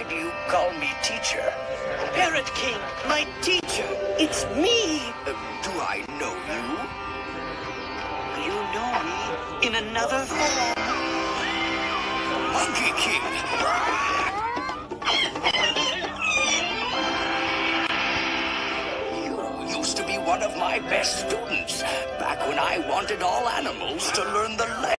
do you call me teacher? Parrot King, my teacher. It's me. Do I know you? You know me in another form. Monkey King! You used to be one of my best students, back when I wanted all animals to learn the